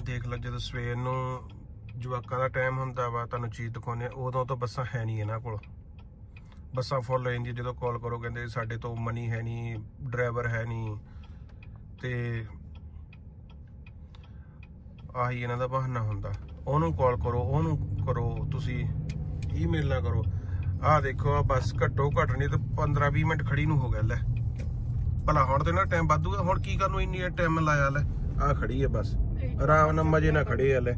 देख लो जो सवेर नूं जवाकां दा टाइम हुंदा वा तुहानूं चीज़ दिखाउने उदों तो बसां है नहीं इन्हां कोल बसां फुल हो जांदियां जो कॉल करो कहंदे साडे तो मनी है नहीं ड्राइवर है नहीं ते आही इन्हां दा बहाना हुंदा ओनू कॉल करो ओनू करो तुसी ईमेल ना करो आ देखो आ बस घट्टो घट नहीं तो 15-20 मिनट खड़ी नूं हो गया लै भला हुण ते ना टाइम वाधू हुण की करनूं इन्नी टाइम लाया लै आ खड़ी है बस आराम नाल मजे ना खड़े है लै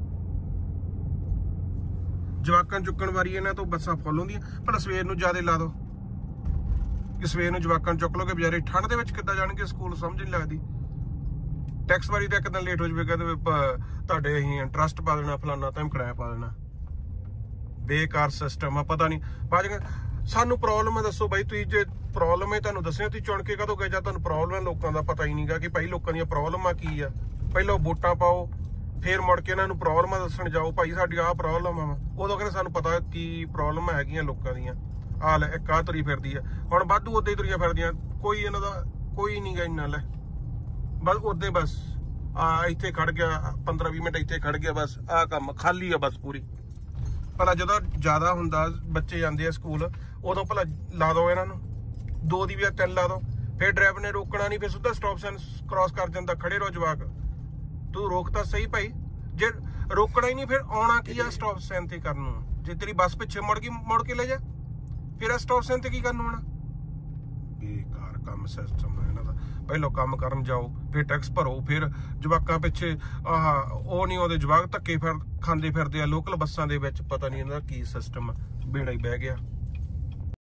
जवाकां चुकण वारी इन्हां तो बसां फुल होंदियां भला सवेर नूं ज्यादा ला दो कि सवेर नूं जवाकां चुक लोगे बेचारे ठंड दे विच किद्दां जाणगे स्कूल समझ नहीं लगदी टैक्स वारी तो एक दिन लेट हो जाए कहते इंटरस्ट पा देना फलाना तो किराया पा देना बेकार सिस्टम आ पता नहीं भाजी सानू प्रॉब्लम है दसो भाई तुम जो प्रॉब्लम है तुहानू दसया तुम चुन के कदों गए जां तुहानू प्रॉब्लम है लोगों का पता ही नहीं गा कि भाई लोगों दी प्रॉब्लम आ की आ पहले वोटां पाओ फिर मुड़ के इन्हां नू प्रॉब्लम दसन जाओ भाई साडी आ प्रॉब्लम आ उदों कहंदे सानू पता की प्रॉब्लम हैगियां लोगों दियां आ लै एक आ तुरी फिरदी है हुण वाधू उदां ही तुरियां फिरदियां कोई इन्हां दा कोई नहीं गा इन्ना लै बस उदे बस आ इत्थे खड़ गया 15-20 मिनट इत्थे खड़ गया बस आ काम खाली है बस पूरी भला जो ज्यादा हुंदा बच्चे जांदे आ स्कूल उदों भला ला दो इन्हां नूं 2 दी बजाय 3 ला दो फिर ड्राइवर ने रोकना नहीं फिर सीधा स्टॉप साइन क्रॉस कर जांदा खड़े रहो जवाक तू रोकता सही भाई जे रोकना ही नहीं फिर आउणा की आ स्टॉप साइन ते करन नूं जे तेरी बस पिछे मुड़ गई मुड़ के ले जा फिर स्टॉप साइन ते की करन आउणा बेकार काम सिस्टम है इन्हां दा पहलो काम करन जाओ फिर टैक्स भरो फिर जवाकां पिछे आह ओ नहीं ओदे जवाक धक्के फिर खांदे फिरदे आ लोकल बसां दे विच पता नहीं इन्हां दा की सिस्टम बेड़ा ही बह गया।